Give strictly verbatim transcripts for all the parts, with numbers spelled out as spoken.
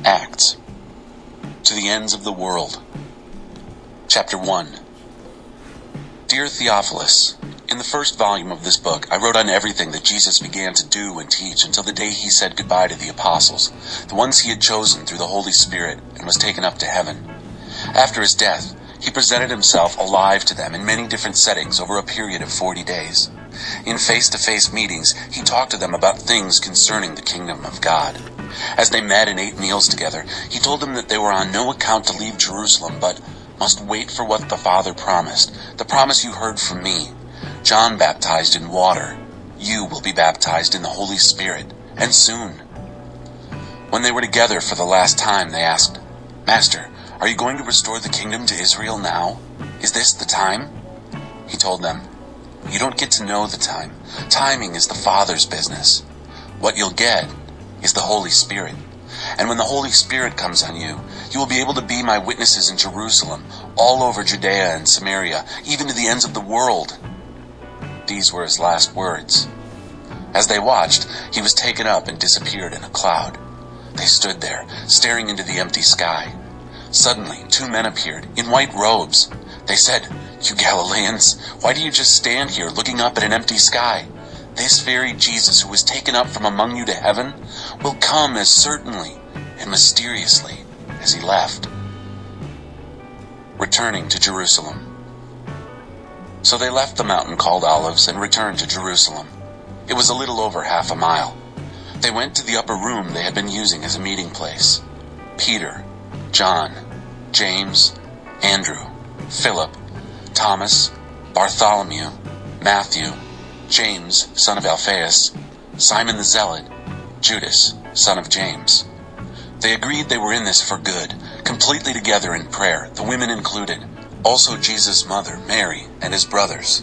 Acts. To the ends of the world. Chapter one. Dear Theophilus, in the first volume of this book, I wrote on everything that Jesus began to do and teach until the day he said goodbye to the apostles, the ones he had chosen through the Holy Spirit, and was taken up to heaven. After his death, he presented himself alive to them in many different settings over a period of forty days. In face-to-face meetings, he talked to them about things concerning the kingdom of God. As they met and ate meals together, he told them that they were on no account to leave Jerusalem, but must wait for what the Father promised, the promise you heard from me. John baptized in water. You will be baptized in the Holy Spirit, and soon. When they were together for the last time, they asked, Master, are you going to restore the kingdom to Israel now? Is this the time? He told them, You don't get to know the time. Timing is the Father's business. What you'll get is the Holy Spirit. And when the Holy Spirit comes on you, you will be able to be my witnesses in Jerusalem, all over Judea and Samaria, even to the ends of the world. These were his last words. As they watched, he was taken up and disappeared in a cloud. They stood there, staring into the empty sky. Suddenly, two men appeared, in white robes. They said, You Galileans, why do you just stand here looking up at an empty sky? This very Jesus who was taken up from among you to heaven will come as certainly and mysteriously as he left. Returning to Jerusalem. So they left the mountain called Olives and returned to Jerusalem. It was a little over half a mile. They went to the upper room they had been using as a meeting place. Peter, John, James, Andrew, Philip, Thomas, Bartholomew, Matthew, James, son of Alphaeus, Simon the Zealot, Judas, son of James. They agreed they were in this for good, completely together in prayer, the women included, also Jesus' mother, Mary, and his brothers.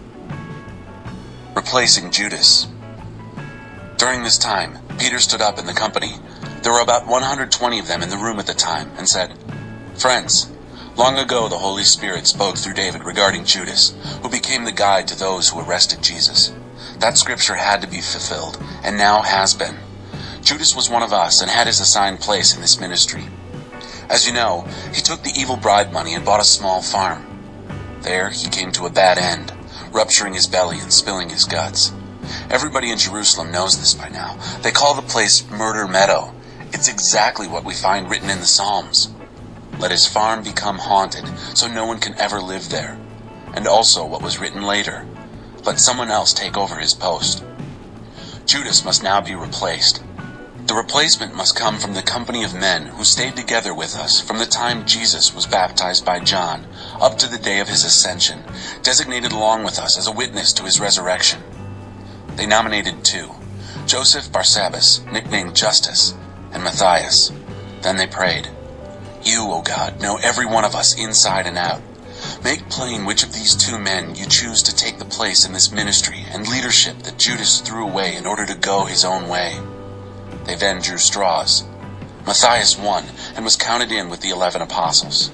Replacing Judas. During this time, Peter stood up in the company. There were about one hundred twenty of them in the room at the time, and said, Friends, long ago the Holy Spirit spoke through David regarding Judas, who became the guide to those who arrested Jesus. That scripture had to be fulfilled, and now has been. Judas was one of us and had his assigned place in this ministry. As you know, he took the evil bribe money and bought a small farm. There he came to a bad end, rupturing his belly and spilling his guts. Everybody in Jerusalem knows this by now. They call the place Murder Meadow. It's exactly what we find written in the Psalms. Let his farm become haunted, so no one can ever live there. And also what was written later. Let someone else take over his post. Judas must now be replaced. The replacement must come from the company of men who stayed together with us from the time Jesus was baptized by John up to the day of his ascension, designated along with us as a witness to his resurrection. They nominated two, Joseph Barsabbas, nicknamed Justus, and Matthias. Then they prayed, You, O God, know every one of us inside and out. Make plain which of these two men you choose to take the place in this ministry and leadership that Judas threw away in order to go his own way. They then drew straws. Matthias won and was counted in with the eleven apostles.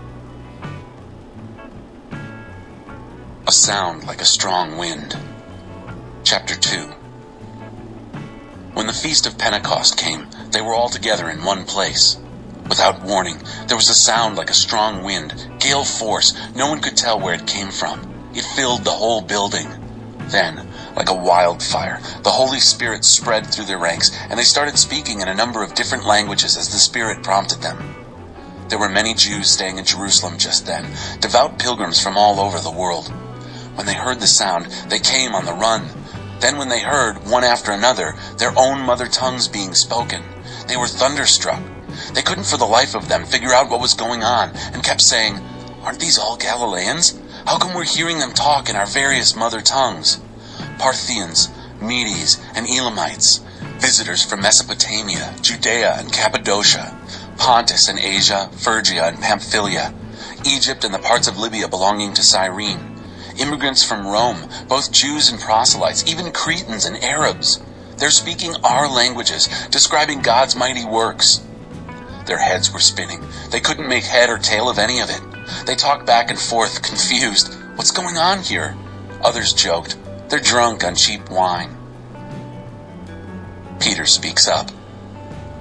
A sound like a strong wind. Chapter two. When the feast of Pentecost came, they were all together in one place. Without warning, there was a sound like a strong wind, gale force. No one could tell where it came from. It filled the whole building. Then, like a wildfire, the Holy Spirit spread through their ranks, and they started speaking in a number of different languages as the Spirit prompted them. There were many Jews staying in Jerusalem just then, devout pilgrims from all over the world. When they heard the sound, they came on the run. Then when they heard, one after another, their own mother tongues being spoken, they were thunderstruck. They couldn't for the life of them figure out what was going on, and kept saying, Aren't these all Galileans? How come we're hearing them talk in our various mother tongues? Parthians, Medes, and Elamites, visitors from Mesopotamia, Judea and Cappadocia, Pontus and Asia, Phrygia and Pamphylia, Egypt and the parts of Libya belonging to Cyrene, immigrants from Rome, both Jews and proselytes, even Cretans and Arabs. They're speaking our languages, describing God's mighty works. Their heads were spinning. They couldn't make head or tail of any of it. They talked back and forth, confused. What's going on here? Others joked. They're drunk on cheap wine. Peter speaks up.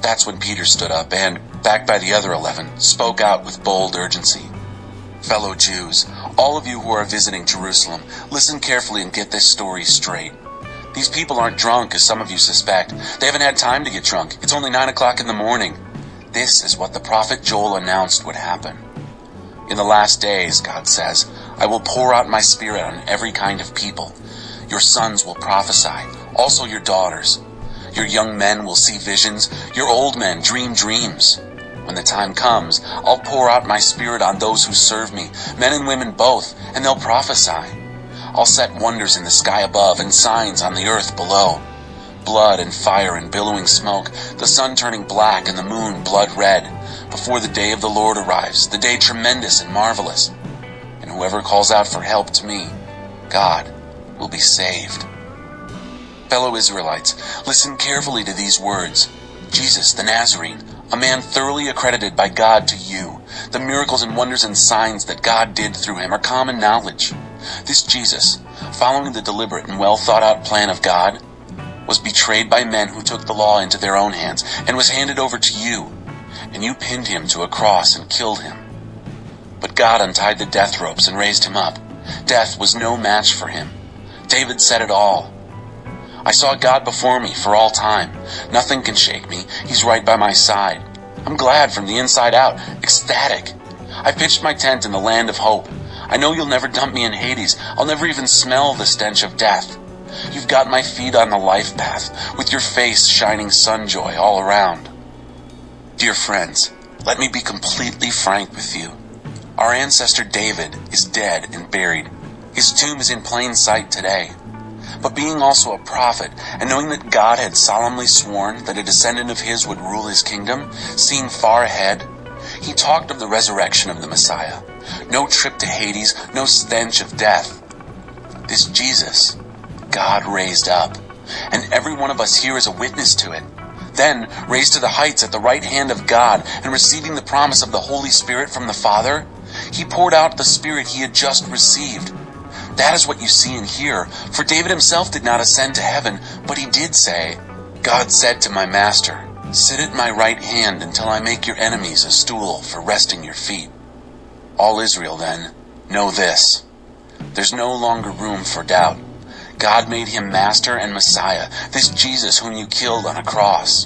That's when Peter stood up and, backed by the other eleven, spoke out with bold urgency. Fellow Jews, all of you who are visiting Jerusalem, listen carefully and get this story straight. These people aren't drunk, as some of you suspect. They haven't had time to get drunk. It's only nine o'clock in the morning. This is what the prophet Joel announced would happen. In the last days, God says, I will pour out my spirit on every kind of people. Your sons will prophesy, also your daughters. Your young men will see visions, your old men dream dreams. When the time comes, I'll pour out my spirit on those who serve me, men and women both, and they'll prophesy. I'll set wonders in the sky above and signs on the earth below. Blood and fire and billowing smoke, the sun turning black and the moon blood red, before the day of the Lord arrives, the day tremendous and marvelous. And whoever calls out for help to me, God, will be saved. Fellow Israelites, listen carefully to these words. Jesus the Nazarene, a man thoroughly accredited by God to you. The miracles and wonders and signs that God did through him are common knowledge. This Jesus, following the deliberate and well thought out plan of God, was betrayed by men who took the law into their own hands and was handed over to you, and you pinned him to a cross and killed him. But God untied the death ropes and raised him up. Death was no match for him. David said it all. I saw God before me for all time. Nothing can shake me. He's right by my side. I'm glad from the inside out, ecstatic. I pitched my tent in the land of hope. I know you'll never dump me in Hades. I'll never even smell the stench of death. You've got my feet on the life path, with your face shining sun joy all around. Dear friends, let me be completely frank with you. Our ancestor David is dead and buried. His tomb is in plain sight today. But being also a prophet, and knowing that God had solemnly sworn that a descendant of his would rule his kingdom, seeing far ahead, he talked of the resurrection of the Messiah. No trip to Hades, no stench of death. This Jesus, God raised up, and every one of us here is a witness to it. Then, raised to the heights at the right hand of God, and receiving the promise of the Holy Spirit from the Father, he poured out the Spirit he had just received. That is what you see and hear, for David himself did not ascend to heaven, but he did say, God said to my master, sit at my right hand until I make your enemies a stool for resting your feet. All Israel, then, know this. There's no longer room for doubt. God made him Master and Messiah, this Jesus whom you killed on a cross.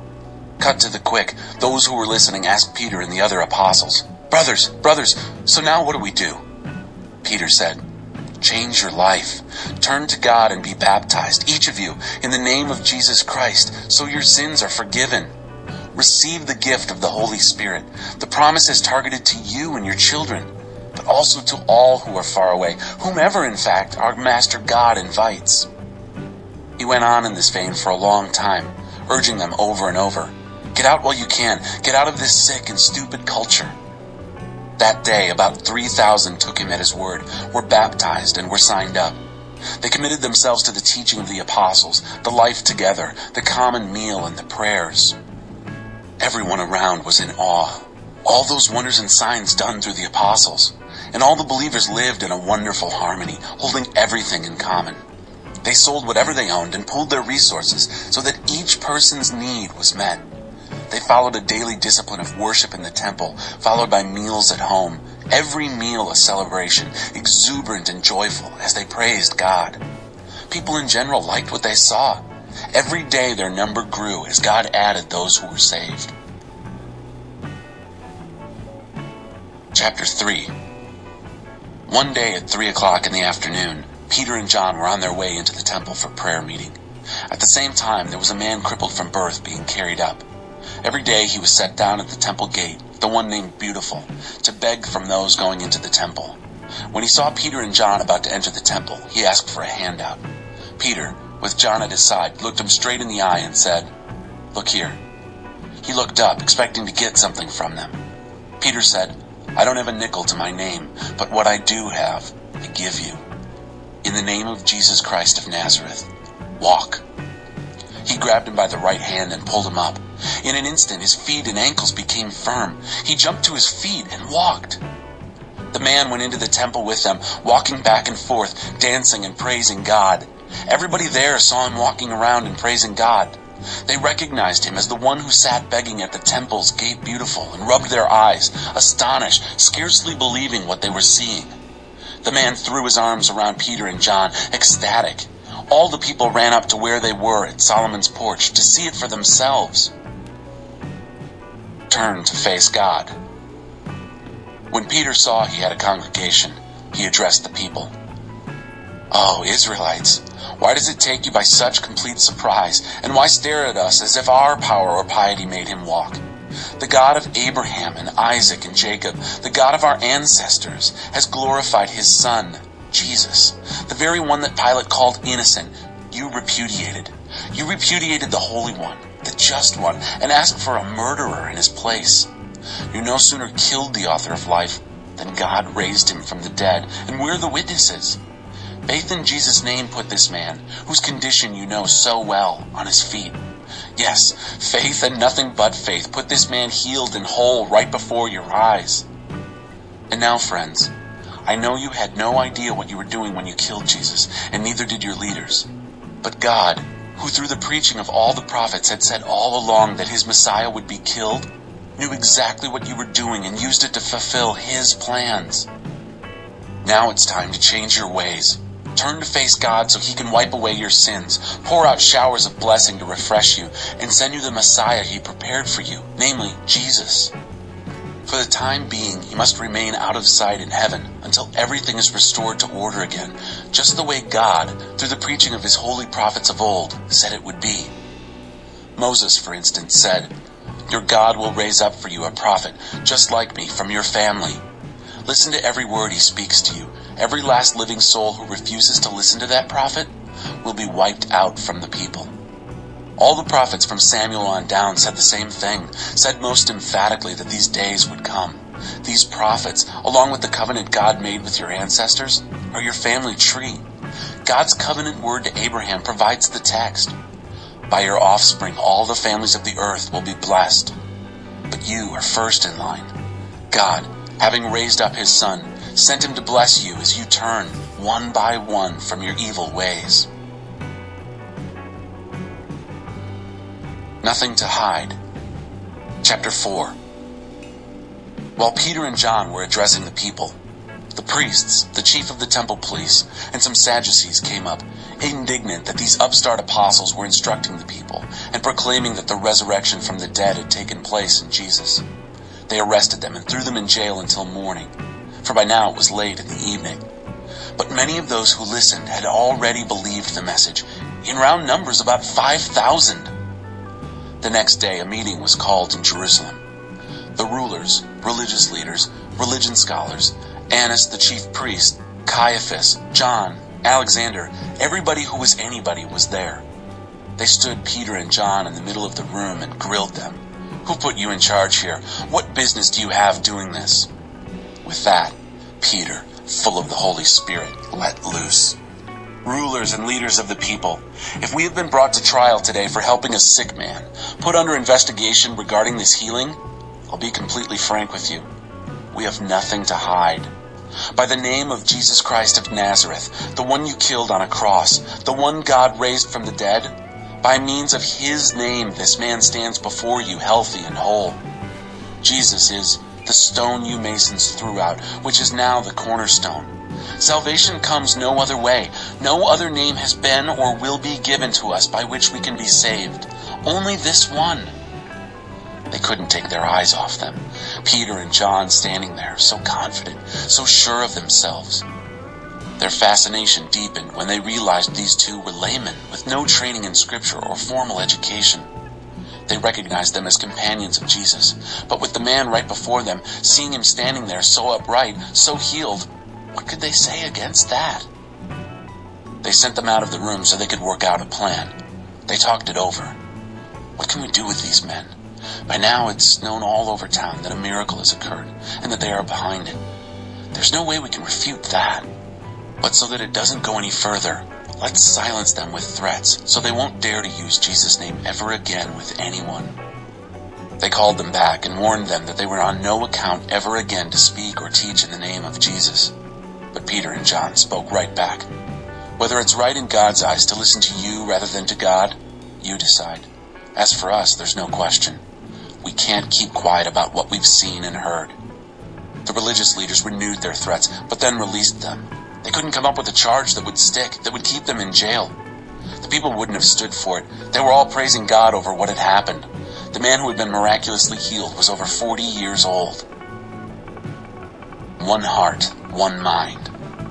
Cut to the quick, those who were listening asked Peter and the other apostles, Brothers, brothers, so now what do we do? Peter said, Change your life. Turn to God and be baptized, each of you, in the name of Jesus Christ, so your sins are forgiven. Receive the gift of the Holy Spirit. The promise is targeted to you and your children, but also to all who are far away, whomever, in fact, our Master God invites. He went on in this vein for a long time, urging them over and over, get out while you can, get out of this sick and stupid culture. That day, about three thousand took him at his word, were baptized, and were signed up. They committed themselves to the teaching of the apostles, the life together, the common meal, and the prayers. Everyone around was in awe. All those wonders and signs done through the apostles, and all the believers lived in a wonderful harmony, holding everything in common. They sold whatever they owned and pooled their resources so that each person's need was met. They followed a daily discipline of worship in the temple, followed by meals at home, every meal a celebration, exuberant and joyful as they praised God. People in general liked what they saw. Every day their number grew as God added those who were saved. Chapter three. One day at three o'clock in the afternoon, Peter and John were on their way into the temple for prayer meeting. At the same time, there was a man crippled from birth being carried up. Every day he was set down at the temple gate, the one named Beautiful, to beg from those going into the temple. When he saw Peter and John about to enter the temple, he asked for a handout. Peter, with John at his side, looked him straight in the eye and said, Look here. He looked up, expecting to get something from them. Peter said, I don't have a nickel to my name, but what I do have, I give you. In the name of Jesus Christ of Nazareth, walk. He grabbed him by the right hand and pulled him up. In an instant, his feet and ankles became firm. He jumped to his feet and walked. The man went into the temple with them, walking back and forth, dancing and praising God. Everybody there saw him walking around and praising God. They recognized him as the one who sat begging at the temple's gate beautiful and rubbed their eyes, astonished, scarcely believing what they were seeing. The man threw his arms around Peter and John, ecstatic. All the people ran up to where they were at Solomon's porch to see it for themselves. Turned to face God. When Peter saw he had a congregation, he addressed the people. "Oh, Israelites, why does it take you by such complete surprise, and why stare at us as if our power or piety made him walk? The God of Abraham and Isaac and Jacob, the God of our ancestors, has glorified his Son, Jesus, the very one that Pilate called innocent. You repudiated. You repudiated the Holy One, the Just One, and asked for a murderer in his place. You no sooner killed the author of life than God raised him from the dead, and we're the witnesses. Faith in Jesus' name put this man, whose condition you know so well, on his feet. Yes, faith and nothing but faith put this man healed and whole right before your eyes. And now, friends, I know you had no idea what you were doing when you killed Jesus, and neither did your leaders. But God, who through the preaching of all the prophets had said all along that his Messiah would be killed, knew exactly what you were doing and used it to fulfill his plans. Now it's time to change your ways. Turn to face God so he can wipe away your sins, pour out showers of blessing to refresh you, and send you the Messiah he prepared for you, namely Jesus. For the time being, he must remain out of sight in heaven until everything is restored to order again, just the way God, through the preaching of his holy prophets of old, said it would be. Moses, for instance, said, "Your God will raise up for you a prophet, just like me, from your family." Listen to every word he speaks to you. Every last living soul who refuses to listen to that prophet will be wiped out from the people. All the prophets from Samuel on down said the same thing, said most emphatically that these days would come. These prophets, along with the covenant God made with your ancestors, are your family tree. God's covenant word to Abraham provides the text. By your offspring, all the families of the earth will be blessed. But you are first in line. God, having raised up his Son, sent him to bless you as you turn, one by one, from your evil ways. Nothing to hide. Chapter four. While Peter and John were addressing the people, the priests, the chief of the temple police, and some Sadducees came up, indignant that these upstart apostles were instructing the people and proclaiming that the resurrection from the dead had taken place in Jesus. They arrested them and threw them in jail until morning, for by now it was late in the evening. But many of those who listened had already believed the message, in round numbers about five thousand. The next day a meeting was called in Jerusalem. The rulers, religious leaders, religion scholars, Annas the chief priest, Caiaphas, John, Alexander, everybody who was anybody was there. They stood Peter and John in the middle of the room and grilled them. "Who put you in charge here? What business do you have doing this?" With that, Peter, full of the Holy Spirit, let loose. "Rulers and leaders of the people, if we have been brought to trial today for helping a sick man, put under investigation regarding this healing, I'll be completely frank with you. We have nothing to hide. By the name of Jesus Christ of Nazareth, the one you killed on a cross, the one God raised from the dead, by means of his name this man stands before you healthy and whole. Jesus is the stone you masons threw out, which is now the cornerstone. Salvation comes no other way. No other name has been or will be given to us by which we can be saved. Only this one." They couldn't take their eyes off them. Peter and John standing there, so confident, so sure of themselves. Their fascination deepened when they realized these two were laymen with no training in scripture or formal education. They recognized them as companions of Jesus, but with the man right before them, seeing him standing there so upright, so healed, what could they say against that? They sent them out of the room so they could work out a plan. They talked it over. What can we do with these men? By now it's known all over town that a miracle has occurred, and that they are behind it. There's no way we can refute that. But so that it doesn't go any further, let's silence them with threats, so they won't dare to use Jesus' name ever again with anyone. They called them back and warned them that they were on no account ever again to speak or teach in the name of Jesus. But Peter and John spoke right back. "Whether it's right in God's eyes to listen to you rather than to God, you decide. As for us, there's no question. We can't keep quiet about what we've seen and heard. The religious leaders renewed their threats, but then released them. They couldn't come up with a charge that would stick, that would keep them in jail. The people wouldn't have stood for it. They were all praising God over what had happened. The man who had been miraculously healed was over forty years old. One heart, one mind.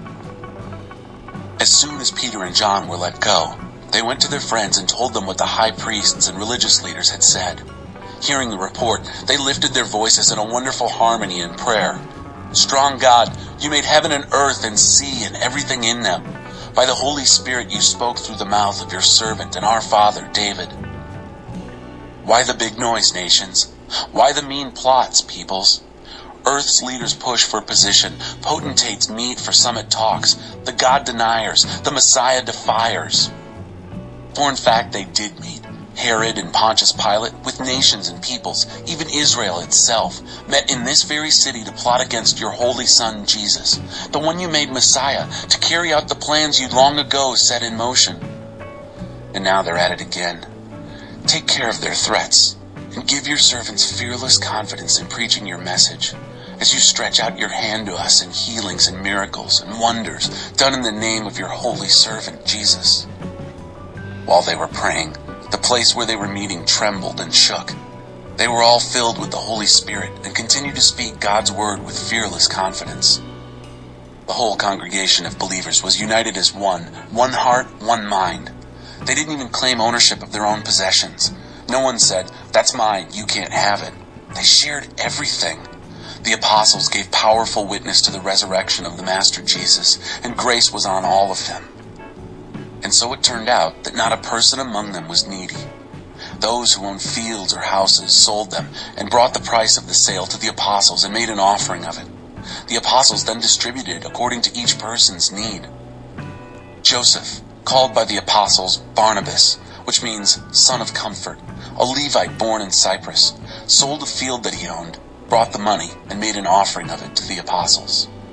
As soon as Peter and John were let go, they went to their friends and told them what the high priests and religious leaders had said. Hearing the report, they lifted their voices in a wonderful harmony in prayer. Strong God, you made heaven and earth and sea and everything in them. By the Holy Spirit you spoke through the mouth of your servant and our father David. Why the big noise, nations? Why the mean plots, peoples? Earth's leaders push for position. Potentates meet for summit talks. The God deniers, the Messiah defiers. For in fact they did meet. Herod and Pontius Pilate, with nations and peoples, even Israel itself, met in this very city to plot against your holy Son Jesus, the one you made Messiah, to carry out the plans you long ago set in motion. And now they're at it again. Take care of their threats, and give your servants fearless confidence in preaching your message, as you stretch out your hand to us in healings and miracles and wonders done in the name of your holy servant Jesus. While they were praying, the place where they were meeting trembled and shook. They were all filled with the Holy Spirit and continued to speak God's word with fearless confidence. The whole congregation of believers was united as one, one heart, one mind. They didn't even claim ownership of their own possessions. No one said, "That's mine, you can't have it." They shared everything. The apostles gave powerful witness to the resurrection of the Master Jesus, and grace was on all of them. And so it turned out that not a person among them was needy. Those who owned fields or houses sold them and brought the price of the sale to the apostles and made an offering of it. The apostles then distributed according to each person's need. Joseph, called by the apostles Barnabas, which means son of comfort, a Levite born in Cyprus, sold a field that he owned, brought the money, and made an offering of it to the apostles.